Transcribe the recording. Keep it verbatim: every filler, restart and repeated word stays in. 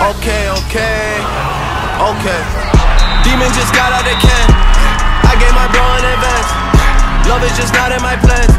Okay, okay, okay. Demon just got out of can. I gave my bro an advance. Love is just not in my plans.